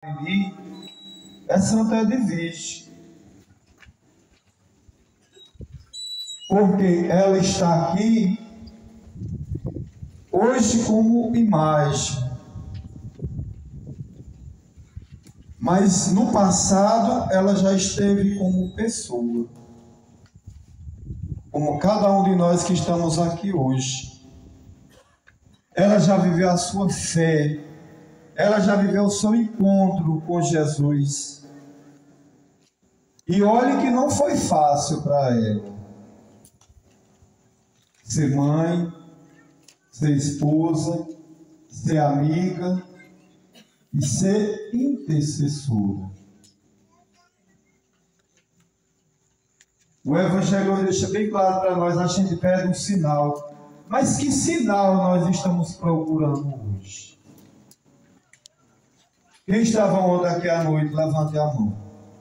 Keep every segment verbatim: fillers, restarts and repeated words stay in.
é Santa Edvige, porque ela está aqui hoje como imagem, mas no passado ela já esteve como pessoa, como cada um de nós que estamos aqui hoje. Ela já viveu a sua fé, ela já viveu o seu encontro com Jesus. E olhe que não foi fácil para ela ser mãe, ser esposa, ser amiga e ser intercessora. O Evangelho deixa bem claro para nós, a gente pede um sinal. Mas que sinal nós estamos procurando hoje? Quem estava ontem aqui à noite, levante a mão.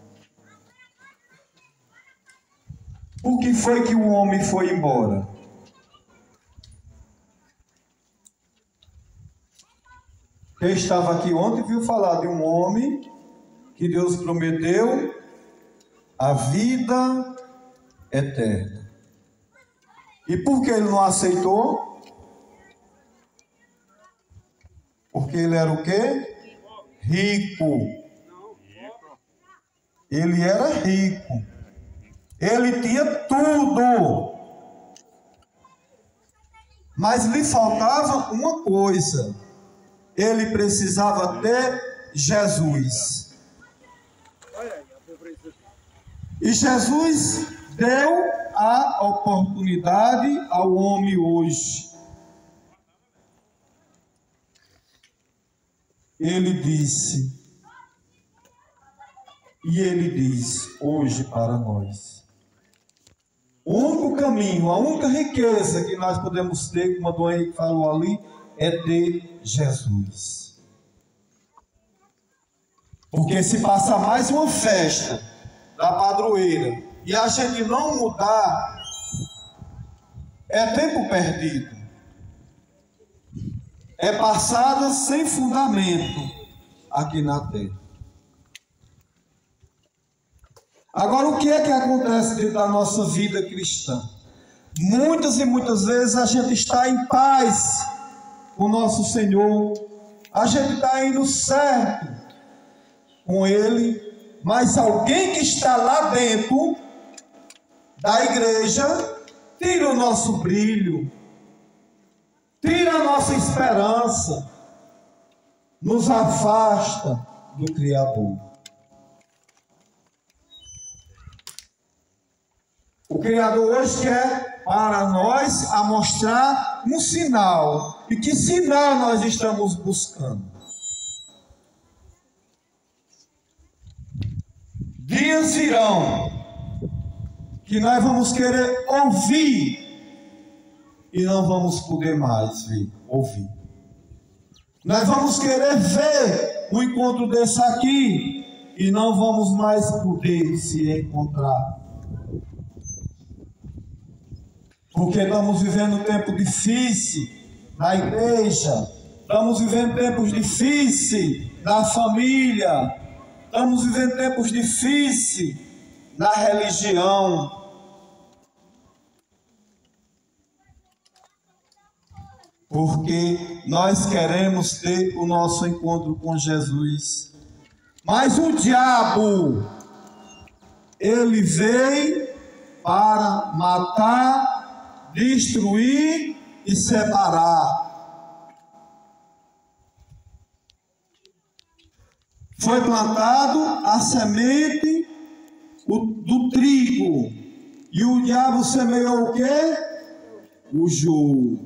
Por que foi que o homem foi embora? Quem estava aqui ontem viu falar de um homem que Deus prometeu a vida eterna. E por que ele não aceitou? Porque ele era o quê? Rico. Ele era rico. Ele tinha tudo. Mas lhe faltava uma coisa. Ele precisava ter Jesus. E Jesus deu a oportunidade ao homem hoje. Ele disse, e ele diz hoje para nós: o único caminho, a única riqueza que nós podemos ter, como a Dona Henrique falou ali, é ter Jesus. Porque se passar mais uma festa da padroeira e a gente não mudar, é tempo perdido. É passada sem fundamento aqui na terra. Agora, o que é que acontece dentro da nossa vida cristã? Muitas e muitas vezes a gente está em paz com o nosso Senhor, a gente está indo certo com Ele, mas alguém que está lá dentro da igreja tira o nosso brilho, tira a nossa esperança, nos afasta do Criador. O Criador hoje quer para nós a mostrar um sinal. E que sinal nós estamos buscando? Dias virão que nós vamos querer ouvir e não vamos poder mais ver, ouvir. Nós vamos querer ver um encontro desse aqui e não vamos mais poder se encontrar. Porque estamos vivendo um tempo difícil na igreja, estamos vivendo tempos difíceis na família, estamos vivendo tempos difíceis na religião. Porque nós queremos ter o nosso encontro com Jesus. Mas o diabo, ele veio para matar, destruir e separar. Foi plantado a semente do trigo. E o diabo semeou o quê? O joio.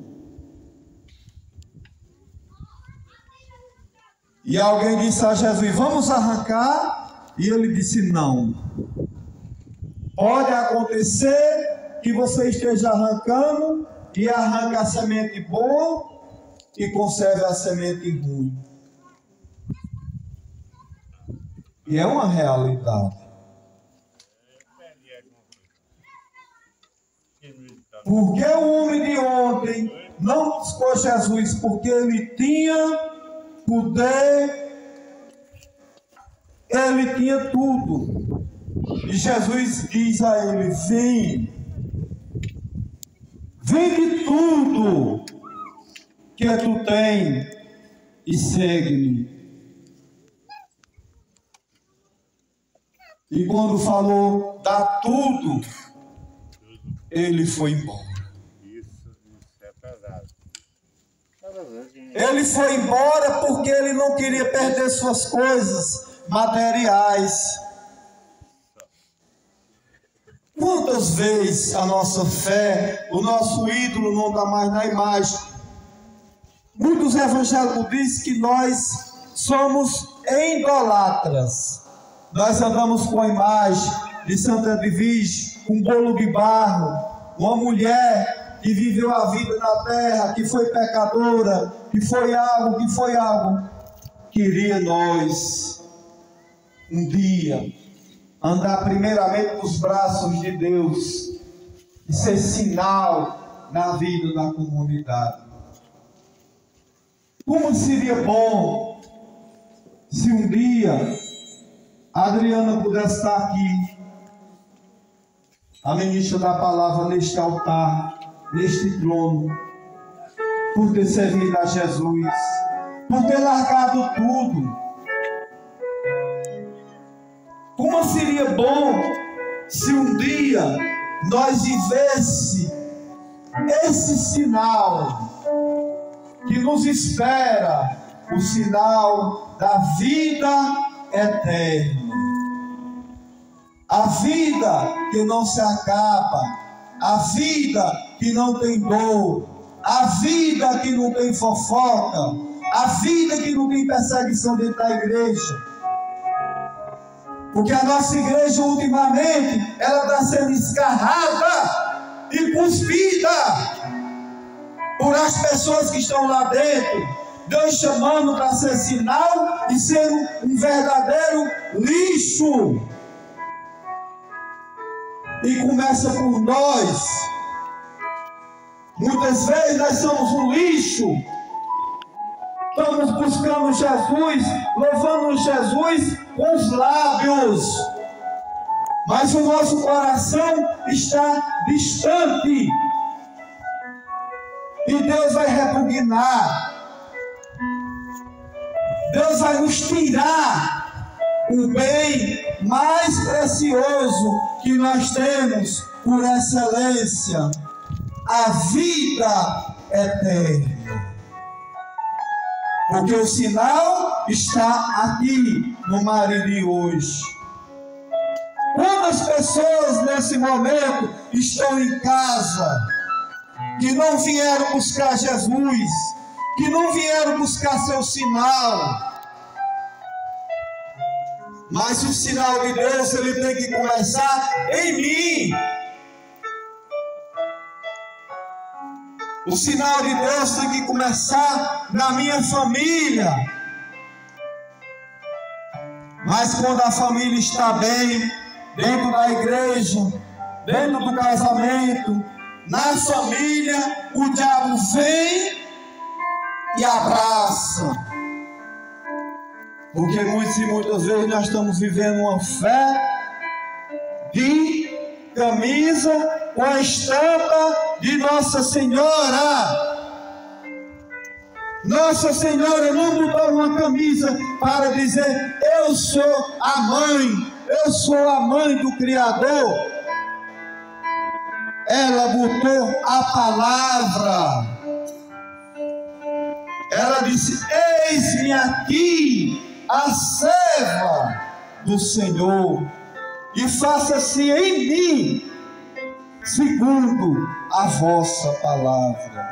E alguém disse a Jesus: vamos arrancar? E ele disse: não. Pode acontecer que você esteja arrancando e arranque a semente boa e conserve a semente ruim. E é uma realidade. Porque o homem de ontem não buscou Jesus porque ele tinha poder ele tinha tudo. E Jesus diz a ele: vem, vende tudo que tu tem e segue-me. E quando falou dá tudo, ele foi embora. Isso, isso é pesado. Ele foi embora porque ele não queria perder suas coisas materiais. Quantas vezes a nossa fé, o nosso ídolo não está mais na imagem? Muitos evangélicos dizem que nós somos idolatras. Nós andamos com a imagem de Santa Edvige, com um bolo de barro, uma mulher que viveu a vida na terra, que foi pecadora, que foi algo, que foi algo. Queria nós, um dia, andar primeiramente nos braços de Deus e ser sinal na vida da comunidade. Como seria bom se um dia a Adriana pudesse estar aqui, a ministra da palavra neste altar, neste trono, por ter servido a Jesus, por ter largado tudo. Como seria bom se um dia nós vivesse esse sinal que nos espera, o sinal da vida eterna. A vida que não se acaba, a vida que não tem dor, a vida que não tem fofoca, a vida que não tem perseguição dentro da igreja. Porque a nossa igreja ultimamente, ela está sendo escarrada e cuspida por as pessoas que estão lá dentro, Deus chamando para ser sinal e ser um, um verdadeiro lixo. E começa por nós. Muitas vezes nós somos um lixo. Estamos buscando Jesus, louvando Jesus com os lábios, mas o nosso coração está distante. E Deus vai repugnar. Deus vai nos tirar o bem mais precioso que nós temos por excelência, a vida eterna. Porque o sinal está aqui no Mariri hoje. Quantas pessoas nesse momento estão em casa, que não vieram buscar Jesus, que não vieram buscar seu sinal? Mas o sinal de Deus, ele tem que começar em mim. O sinal de Deus tem que começar na minha família. Mas quando a família está bem, dentro da igreja, dentro do casamento, na família, o diabo vem e abraça. Porque muitas e muitas vezes nós estamos vivendo uma fé de camisa com a estampa de Nossa Senhora. Nossa Senhora não botou uma camisa para dizer: eu sou a mãe, eu sou a mãe do Criador. Ela botou a palavra. Ela disse: eis-me aqui, a serva do Senhor, e faça-se em mim segundo a vossa palavra.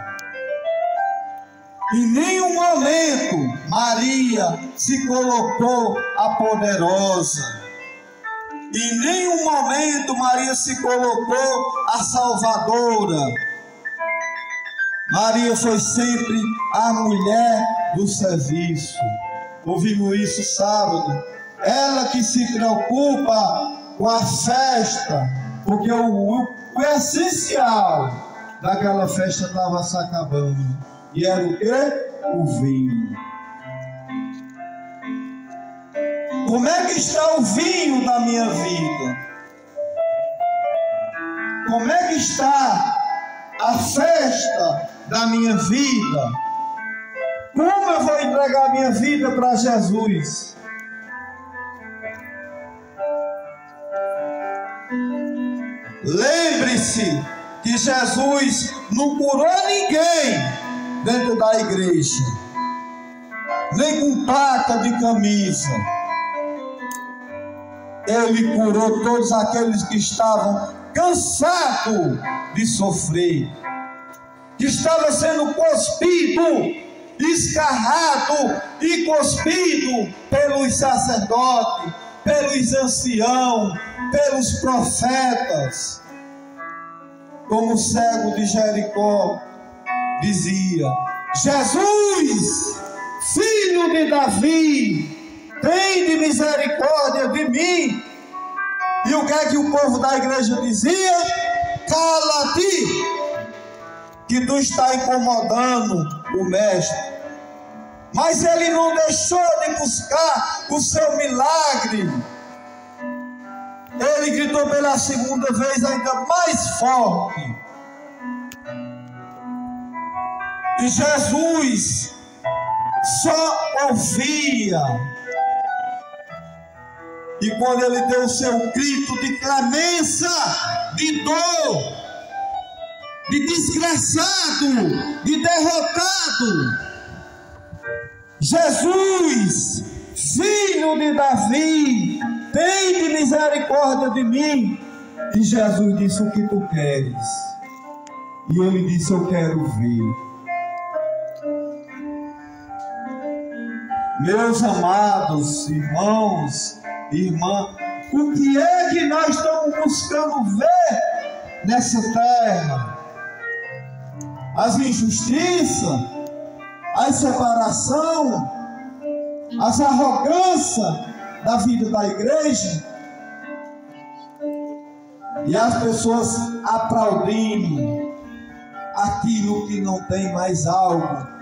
Em nenhum momento Maria se colocou a poderosa. Em nenhum momento Maria se colocou a salvadora. Maria foi sempre a mulher do serviço. Ouvimos isso sábado. Ela que se preocupa com a festa, porque o, o essencial daquela festa estava se acabando. E era o quê? O vinho. Como é que está o vinho da minha vida? Como é que está a festa da minha vida? Como eu vou entregar a minha vida para Jesus? Lembre-se que Jesus não curou ninguém dentro da igreja, nem com placa de camisa. Ele curou todos aqueles que estavam cansados de sofrer, que estavam sendo cuspido, escarrado e cuspido pelos sacerdotes, pelos anciãos, pelos profetas. Como o cego de Jericó dizia: Jesus, filho de Davi, tem de misericórdia de mim. E o que é que o povo da igreja dizia? Cala-te, que tu está incomodando o mestre. Mas ele não deixou de buscar o seu milagre. Ele gritou pela segunda vez ainda mais forte. E Jesus só ouvia. E quando ele deu o seu grito de clemência, de dor, de desgraçado, de derrotado, Jesus, filho de Davi, tem de misericórdia de mim. E Jesus disse: o que tu queres? E ele disse: eu quero ver. Meus amados irmãos, irmã, o que é que nós estamos buscando ver nessa terra? As injustiças, a separação, as arrogâncias da vida da igreja, e as pessoas aplaudindo aquilo que não tem mais algo.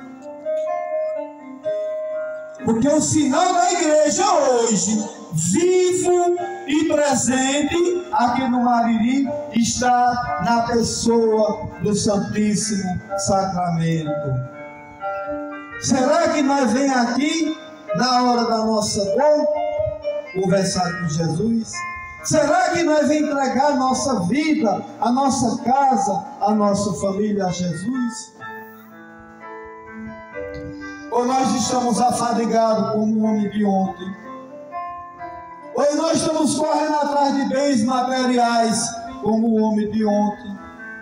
Porque o sinal da igreja hoje, vivo e presente aqui no Mariri, está na pessoa do Santíssimo Sacramento. Será que nós vem aqui na hora da nossa dor conversar com Jesus? Será que nós vem entregar a nossa vida, a nossa casa, a nossa família a Jesus? Ou nós estamos afadigados como o homem de ontem? Ou nós estamos correndo atrás de bens materiais como o homem de ontem?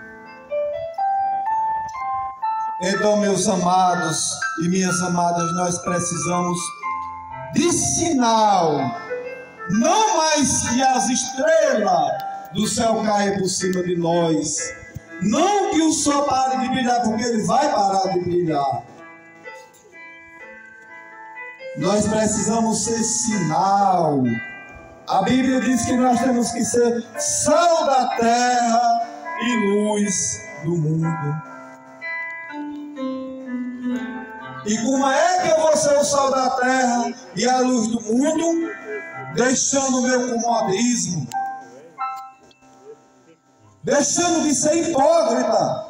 Então, meus amados e minhas amadas, nós precisamos de sinal, não mais que as estrelas do céu caem por cima de nós, não que o sol pare de brilhar, porque ele vai parar de brilhar. Nós precisamos ser sinal. A Bíblia diz que nós temos que ser sal da terra e luz do mundo. E como é que eu vou ser o sal da terra e a luz do mundo? Deixando o meu comodismo, deixando de ser hipócrita.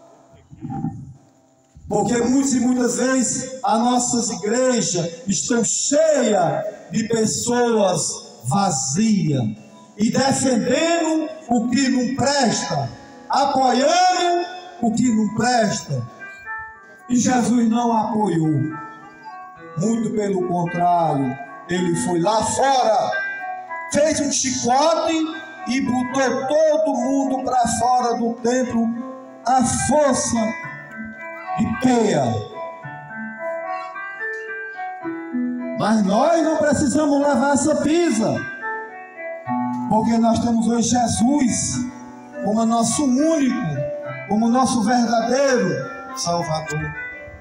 Porque muitas e muitas vezes as nossas igrejas estão cheias de pessoas vazias e defendendo o que não presta, apoiando o que não presta. E Jesus não apoiou, muito pelo contrário, ele foi lá fora, fez um chicote e botou todo mundo para fora do templo à força de peia. Mas nós não precisamos levar essa pisa, porque nós temos hoje Jesus como nosso único, como nosso verdadeiro Salvador.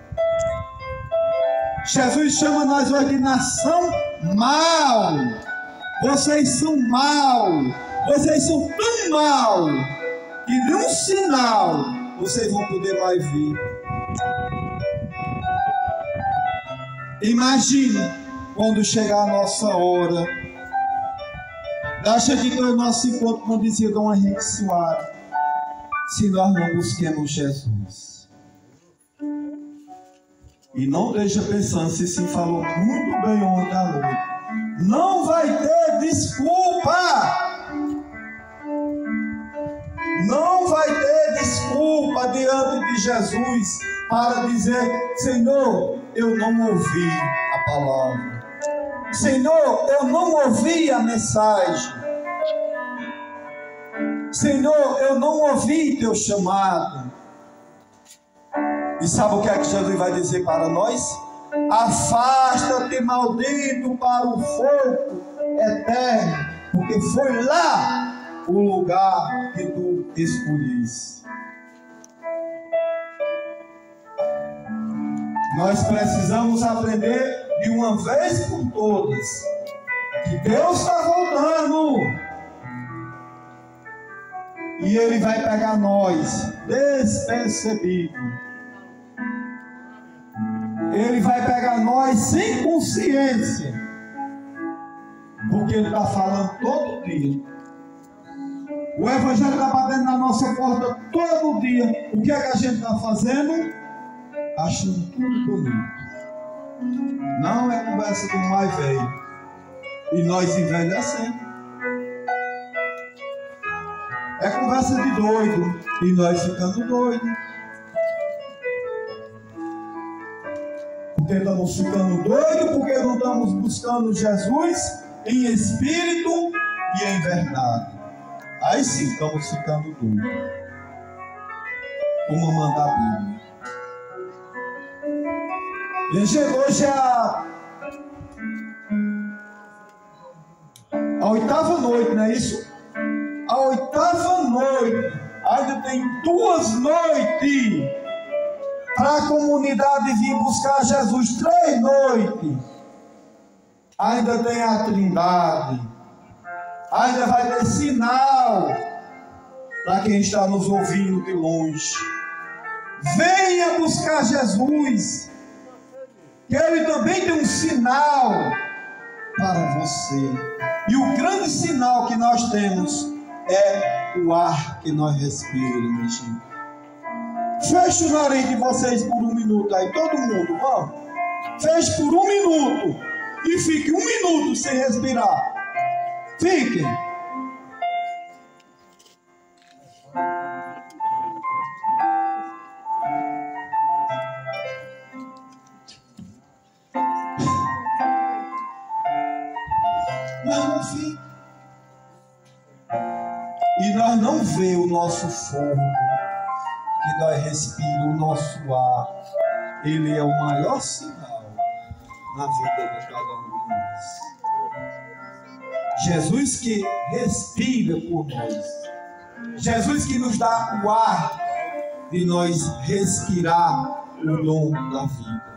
Jesus chama nós hoje de nação mal. Vocês são mal, vocês são tão mal que nenhum sinal vocês vão poder mais ver. Imagine quando chegar a nossa hora, da gente ter o nosso encontro, como dizia Dom Henrique Soares, se nós não busquemos Jesus. E não deixa pensando, se sim falou muito bem ontem à noite, não vai ter desculpa. Não vai ter desculpa diante de Jesus para dizer: Senhor, eu não ouvi a palavra. Senhor, eu não ouvi a mensagem. Senhor, eu não ouvi teu chamado. E sabe o que é que Jesus vai dizer para nós? Afasta-te, maldito, para o fogo eterno, porque foi lá o lugar que tu escolheste. Nós precisamos aprender de uma vez por todas que Deus está voltando e Ele vai pegar nós despercebido. Ele vai pegar nós sem consciência, porque Ele está falando todo dia. O Evangelho está batendo na nossa porta todo dia. O que é que a gente está fazendo? Achando tudo bonito. Não é conversa do mais velho. E nós envelhecemos. É conversa de doido. E nós ficando doidos. Porque estamos ficando doidos, porque não estamos buscando Jesus em espírito e em verdade. Aí sim estamos ficando doidos. Como manda a Bíblia. E chegou hoje a, a oitava noite, não é isso? A oitava noite. Ainda tem duas noites para a comunidade vir buscar Jesus. Três noites. Ainda tem a Trindade. Ainda vai ter sinal para quem está nos ouvindo de longe. Venha buscar Jesus, que Ele também tem um sinal para você. E o grande sinal que nós temos é o ar que nós respiramos, gente. Feche o nariz de vocês por um minuto aí, todo mundo, vamos. Feche por um minuto e fique um minuto sem respirar. Fiquem. Mas não fica. E nós não vemos o nosso fogo, que nós respiramos, o nosso ar. Ele é o maior sinal na vida de cada um de nós. Jesus que respira por nós. Jesus que nos dá o ar de nós respirar o dom da vida.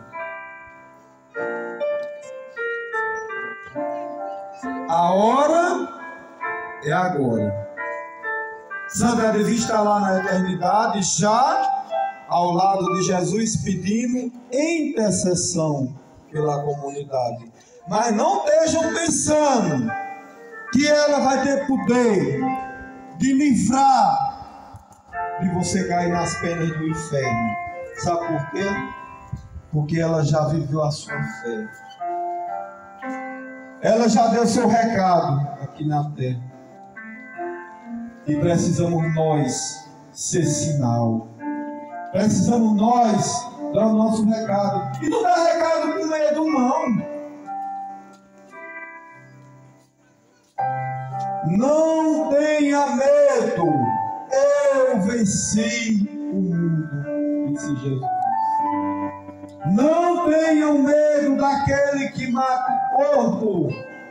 A hora é agora. Santa Adriana está lá na eternidade, já ao lado de Jesus, pedindo intercessão pela comunidade. Mas não estejam pensando que ela vai ter poder de livrar de você cair nas penas do inferno. Sabe por quê? Porque ela já viveu a sua fé. Ela já deu seu recado aqui na terra. E precisamos nós ser sinal. Precisamos nós dar o nosso recado. E não dá recado com medo, não. Não tenha medo. Eu venci o mundo, disse Jesus. Não tenham medo daquele que mata o corpo,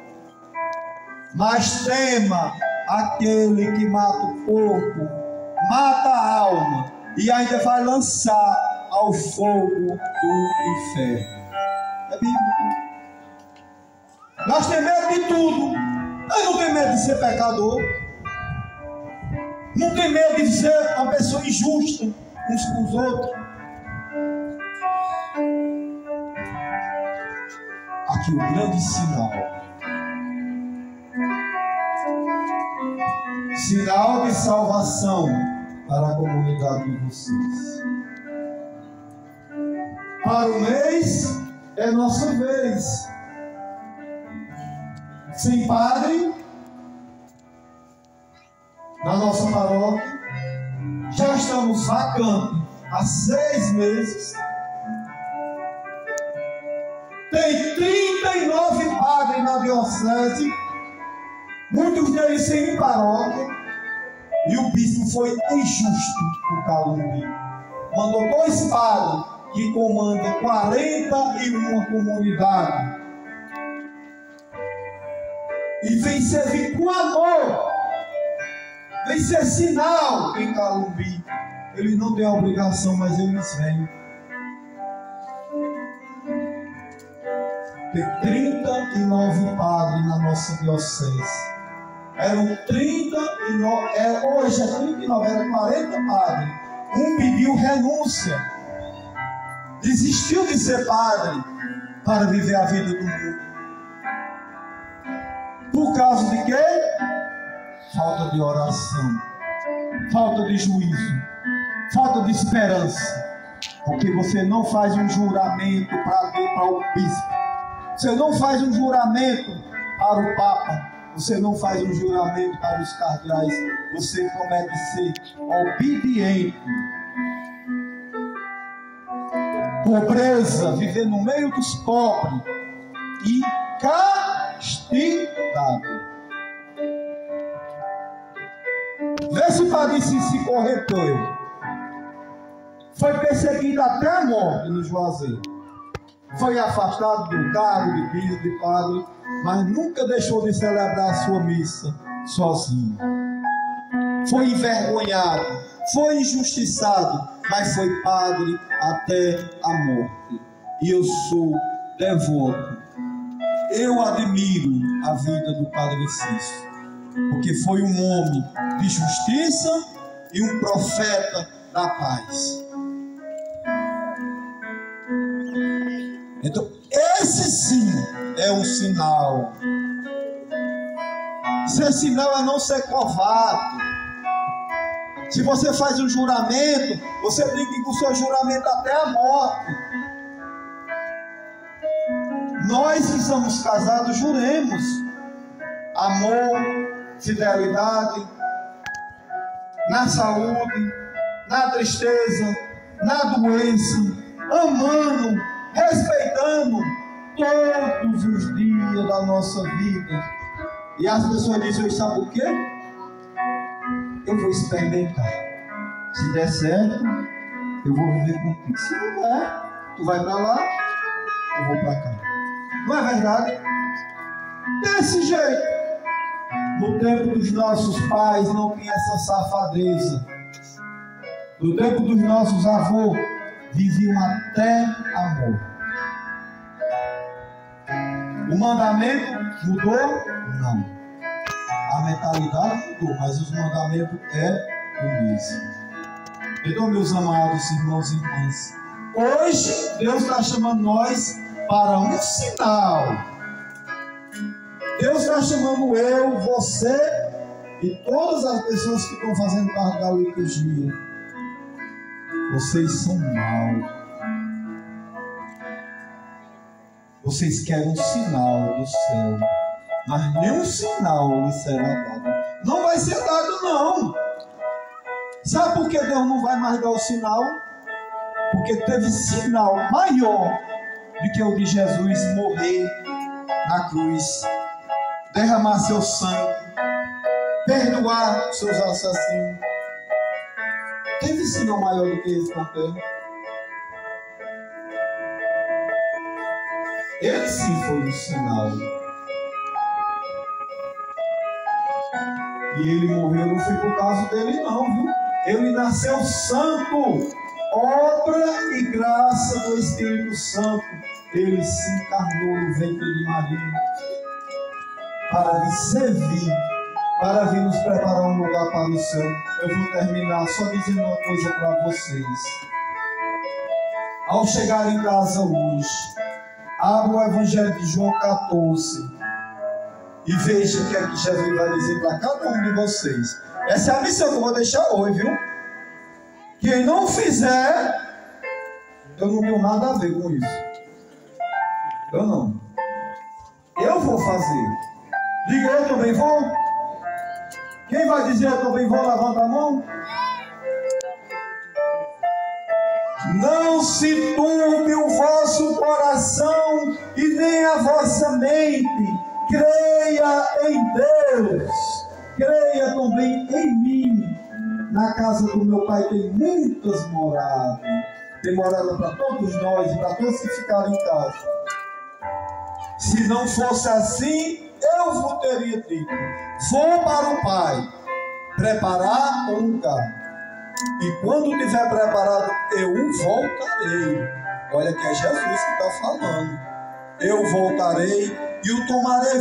mas tema aquele que mata o corpo, mata a alma e ainda vai lançar ao fogo do inferno. É bíblico. Nós temos medo de tudo. Nós não temos medo de ser pecador. Não tem medo de ser uma pessoa injusta uns com os outros. Aqui aqui o grande sinal. Sinal de salvação para a comunidade de vocês. Para o mês é nossa vez. Sem padre, na nossa paróquia, já estamos vacantes há seis meses. Tem trinta e nove padres na diocese, muitos deles sem paróquia, e o bispo foi injusto com Calumbi. Mandou dois padres que comandam quarenta e uma comunidades. E vem servir com amor, vem ser sinal em Calumbi. Eles não têm a obrigação, mas eles vêm. Tem trinta e nove padres na nossa diocese. Eram trinta e nove, é, hoje é trinta e nove, eram quarenta padres. Um pediu renúncia, desistiu de ser padre para viver a vida do mundo. Por causa de quê? Falta de oração, falta de juízo, falta de esperança. Porque você não faz um juramento para, para o bispo, você não faz um juramento para o Papa, você não faz um juramento para os cardeais, você promete ser obediente. Pobreza, viver no meio dos pobres e castidade. Vê se Padre se corretor. Foi perseguido até a morte no Juazeiro. Foi afastado do cargo de bispo, de padre, mas nunca deixou de celebrar a sua missa sozinho. Foi envergonhado, foi injustiçado, mas foi padre até a morte. E eu sou devoto. Eu admiro a vida do Padre Cícero, porque foi um homem de justiça e um profeta da paz. Então, esse sim é um sinal. Ser sinal é não ser covarde. Se você faz um juramento, você tem que ir com o seu juramento até a morte. Nós que somos casados, juremos amor, fidelidade, na saúde, na tristeza, na doença, amando, respeitando todos os dias da nossa vida. E as pessoas dizem, sabe o quê? Eu vou experimentar. Se der certo, eu vou viver contigo. Se não der, tu vai para lá, eu vou para cá. Não é verdade? Desse jeito. No tempo dos nossos pais não tinha essa safadeza. No tempo dos nossos avós viviam até amor. O mandamento mudou? Não. A mentalidade mudou, mas os mandamentos é o mesmo. Então, meus amados irmãos e irmãs, hoje Deus está chamando nós para um sinal. Deus está chamando eu, você e todas as pessoas que estão fazendo parte da liturgia. Vocês são maus. Vocês querem um sinal do céu, mas nenhum sinal lhe será dado. Não vai ser dado, não. Sabe por que Deus não vai mais dar o sinal? Porque teve sinal maior do que o de Jesus morrer na cruz, derramar seu sangue, perdoar seus assassinos. Teve sinal maior do que esse na terra. Ele sim foi o sinal. E ele morreu, não foi por causa dele não, viu? Ele nasceu santo, obra e graça do Espírito Santo. Ele se encarnou no ventre de Maria para lhe servir, para vir nos preparar um lugar para o céu. Eu vou terminar só dizendo uma coisa para vocês. Ao chegar em casa hoje, Abra o Evangelho de João quatorze e veja o que é que Jesus vai dizer para cada um de vocês. Essa é a missão que eu vou deixar hoje, viu? Quem não fizer, eu não tenho nada a ver com isso. Eu não. Eu vou fazer. Diga, eu também vou. Quem vai dizer eu também vou? Levanta a mão. Não se turbe o vosso coração e nem a vossa mente. Creia em Deus. Creia também em mim. Na casa do meu pai tem muitas moradas. Tem morada para todos nós e para todos que ficaram em casa. Se não fosse assim, eu vos teria dito: vou para o Pai preparar um lugar. E quando tiver preparado, eu voltarei. Olha que é Jesus que está falando. Eu voltarei e o tomarei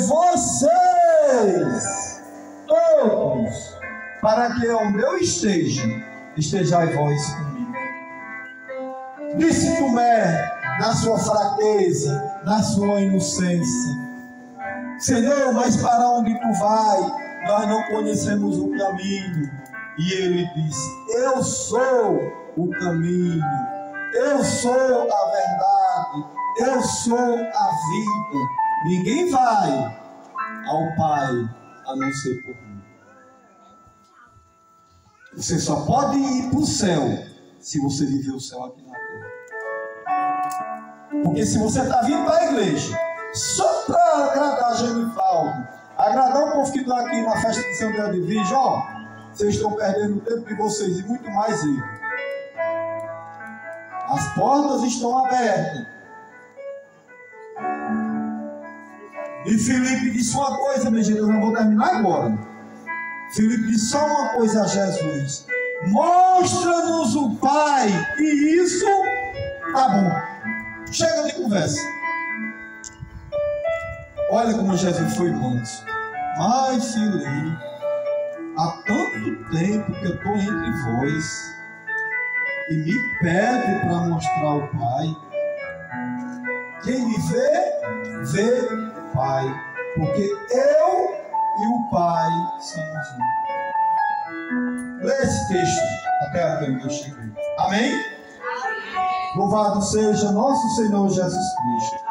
vocês todos, para que onde eu esteja, estejais vós comigo. Disse Tomé, na sua fraqueza, na sua inocência: Senhor, mas para onde tu vai? Nós não conhecemos o caminho. E ele disse: eu sou o caminho, eu sou a verdade, eu sou a vida. Ninguém vai ao Pai a não ser por mim. Você só pode ir para o céu se você viver o céu aqui na terra. Porque se você está vindo para a igreja só para agradar a Genifaldo, agradar o povo que está aqui na festa de São Miguel de Virgem, ó, vocês estão perdendo o tempo de vocês e muito mais eu. As portas estão abertas. E Filipe disse uma coisa, minha gente, eu não vou terminar agora. Filipe disse só uma coisa a Jesus: mostra-nos o Pai, e isso tá bom. Chega de conversa. Olha como Jesus foi manso. Mas Filipe, há tanto tempo que eu estou entre vós e me pede para mostrar o Pai. Quem me vê, vê o Pai, porque eu e o Pai somos um. Lê esse texto até aqui onde eu cheguei. Amém? Louvado seja nosso Senhor Jesus Cristo.